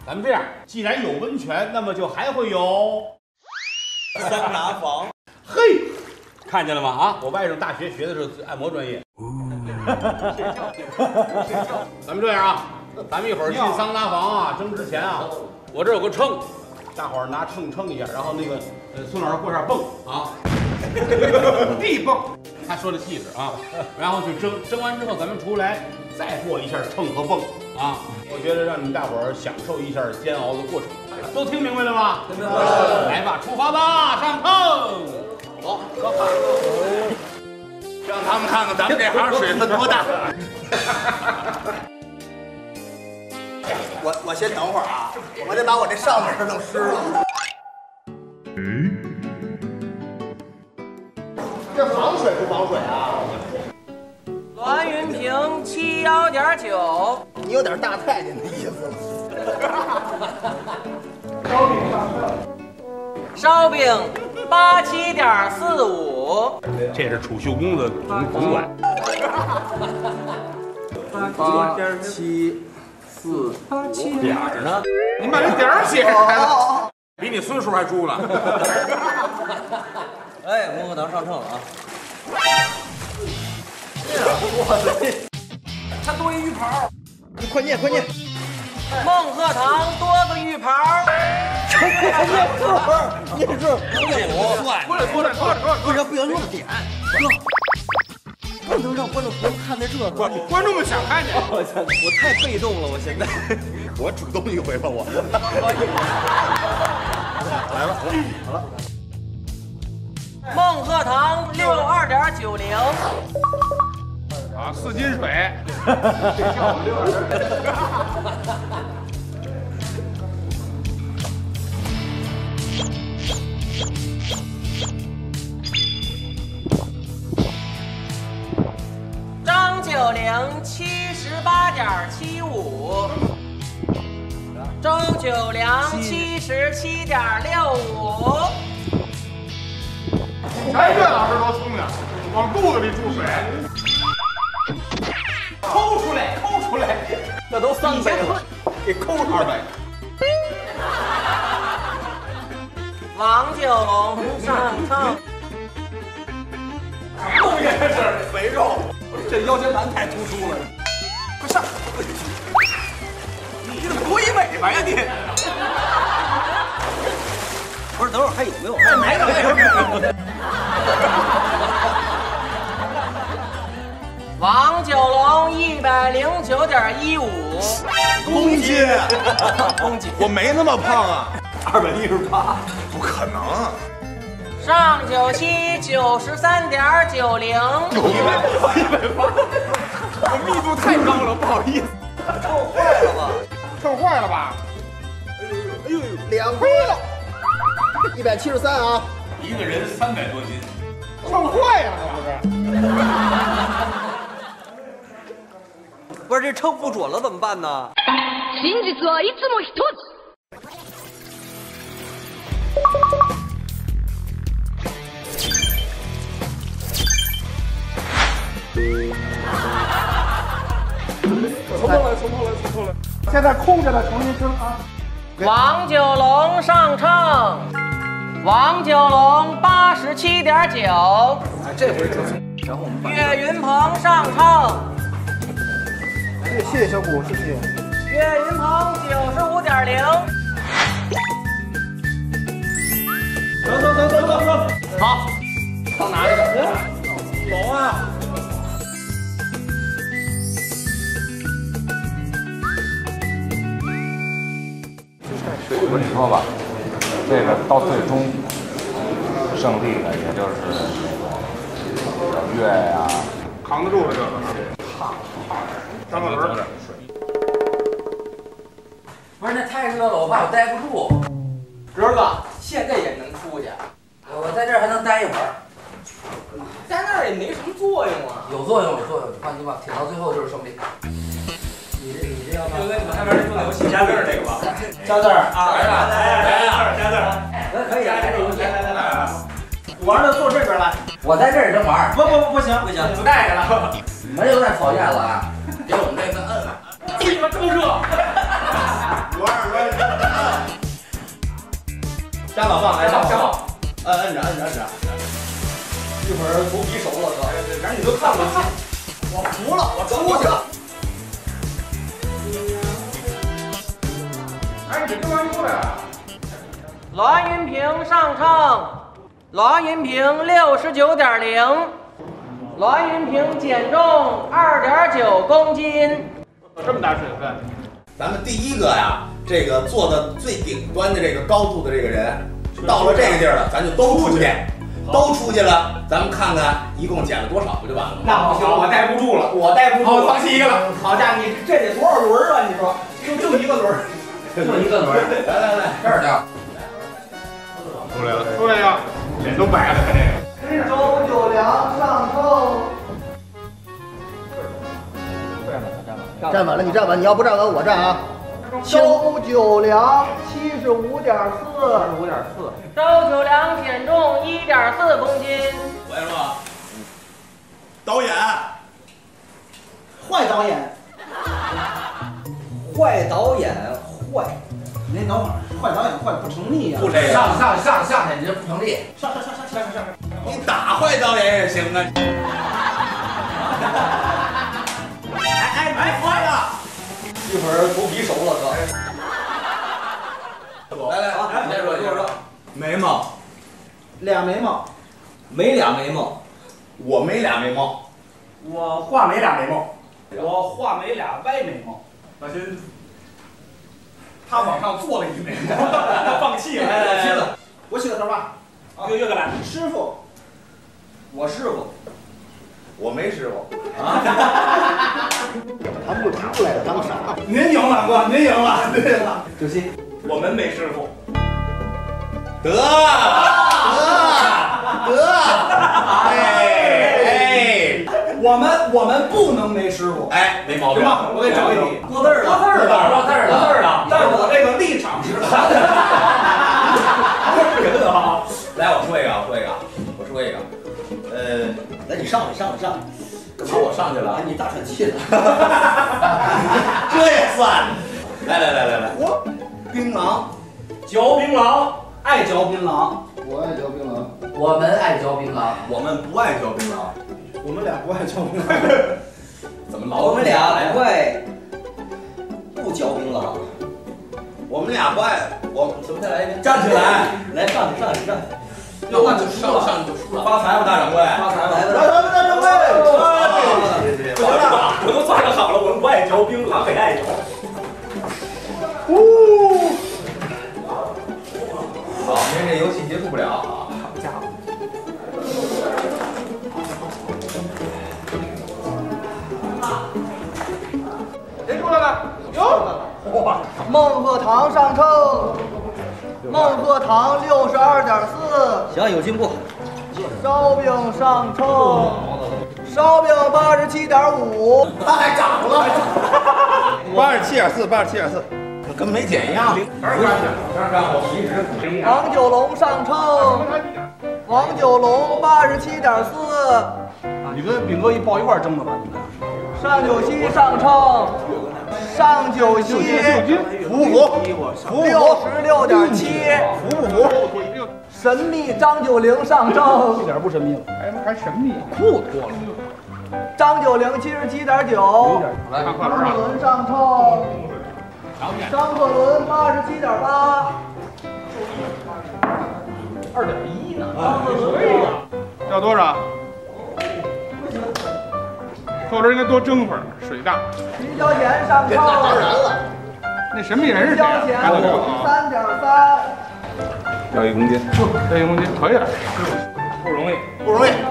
咱们这样，既然有温泉，那么就还会有桑拿房。 嘿，看见了吗？啊，我外甥大学学的是按摩专业。咱们这样啊，咱们一会儿进桑拿房啊，蒸之前啊，我这有个秤，大伙儿拿秤称一下，然后那个孙老师过这儿蹦啊，地蹦，他说的细致啊，然后去蒸，蒸完之后咱们出来再过一下秤和蹦啊，我觉得让你们大伙儿享受一下煎熬的过程，都听明白了吗？听明白了。来吧，出发吧，上秤。好，让他们看看咱们这行水分多大。 我先等会儿啊，我得把我这上面弄湿了。这防水不防水啊？ 栾云平71.9， 你有点大太监的意思。 烧饼87.45， 这是储秀宫的总管。 8.74， 点儿呢？你把这点儿写上来了，比你孙叔还猪呢。 哎，孟鹤堂上秤了啊！ 他多一浴袍。 你快念，快念！ 孟鹤堂多个浴袍。 念是算，过来， 不行，不能露点，不能让观众朋友看在这个。 观众们想看见。 我太被动了，我现在。我主动一回吧，我。来了，好了。 孟鹤堂62.90。 啊，4斤水。 张九龄78.75，周九良77.65。 哎，岳老师多聪明，往肚子里注水，抠出来， 那都300了，给抠出200。 王九龙上秤。 后面是肥肉，这腰间盘太突出了。快上！你怎么多一尾巴呀你？不是，等会儿还有没有？没有。 王九龙109.15 公斤，我没那么胖啊，218，不可能啊。 上九七93.90，180， 我密度太高了，不好意思。蹭坏了吧？ 哎呦，2亏了，173啊！ 一个人300多斤，蹭坏了这不是这秤不准了怎么办呢？ 真実はいつも一つ。 从头来。现在空着了，重新蒸啊。 王九龙上秤，王九龙87.9。 这回可从，然后我们岳云鹏上秤， 谢谢小谷，谢谢。 岳云鹏95.0。 走， 好，汤拿着。 走啊！ 我跟你说吧，这个到最终胜利的也就是小岳呀， 扛得住了这个。张小伦， 不是那太热了，我怕我待不住。 哥哥， 现在也能出去，我在这儿还能待一会儿。 在那儿也没什么作用啊。 有作用，放心吧，挺到最后就是胜利。你这要不？ 哥哥，你们那边那个有写加字儿那个吧？ 加字儿啊， 来加字儿。 可以啊，这游戏。 来。玩的坐这边来。 我在这儿能玩。 不行，不带着了。 你们有点讨厌了啊，给我们这个摁了。 你们真热。 玩。 下老棒来下下老，摁着。 一会儿头皮熟了，哥。 反正你都看不清。 我服了，我出去了。 哎，你这玩意儿过来啊！ 栾云平上秤，栾云平69.0，栾云平减重2.9公斤。 这么大水分。 咱们第一个呀，这个坐的最顶端的这个高度的这个人，到了这个地儿了，咱就都出去，都出去了，咱们看看一共减了多少，不就完了吗？ 那不行，我带不住了，我带不住了，放弃一个了。好家伙，你这得多少轮啊？你说，就一个轮， 就一个轮。 来，这儿去。 出来了，出来呀！脸都白了，看这个。 周九良上秤。 站稳了，你站稳，你要不站稳，我站啊。周九良75.4， 周九良减重1.4公斤。 我先说，导演， 坏导演， 坏导演，坏。 您等会儿，坏导演坏不成立呀。 不这个， 上去，你这不成立。 上， 你打坏导演也行啊。坏了！ 一会儿头皮熟了，哥。 来，你先说。眉毛， 俩眉毛， 没俩眉毛， 我没俩眉毛， 我画没俩眉毛，我画没俩歪眉毛。老秦，他往上做了一眉毛，放弃了。 来， 我起个头吧。又个来，师傅， 我师傅。 我没师傅。 他不出来了，当啥？ 您赢了，哥，您赢了。 就信。 我们没师傅。 得， 我们不能没师傅。 哎，没毛病。 行吧，我给你找一题。 过字儿了。 但是我这个立场是。 来，我说一个。 来，你上。 干嘛我上去了？ 你大喘气了。 这也算？来， 我槟榔，嚼槟榔，爱嚼槟榔。 我爱嚼槟榔。 我们爱嚼槟榔。 我们不爱嚼槟榔。 我们俩不爱嚼槟榔。 怎么老？ 我们俩不爱不嚼槟榔。 我们俩不爱我。 怎么再来一遍？ 站起来， 来上去。 要那就上去就输了。发财吧，大掌柜！ 发财了！ 大掌柜！ 不行了，我都算好了，我们不爱嚼槟榔，很爱嚼。 好，因为这游戏结束不了啊。 好家伙！ 谁出来了？哟， 哇！ 孟鹤堂上秤，孟鹤堂62.4。 行，有进步。 烧饼上秤，烧饼87.5。 他还涨了，87.4，跟没减一样。我皮实。 王九龙上秤，王九龙87.4。 你跟炳哥一抱一块争的吧？你们。 上九溪上秤，上九溪服不服 66.7。 服不服？ 神秘张九龄上秤， 一点不神秘了。 还神秘， 裤脱了。 张九龄77.9。张鹤伦上秤，张鹤伦87.8。 2.1呢？ 要多少？后边应该多蒸会儿，水大。 于小贤上秤， 那神秘人是于谁啊？ 小贤看到没有啊？ 53.3。 要1公斤，要1公斤可以了，不容易。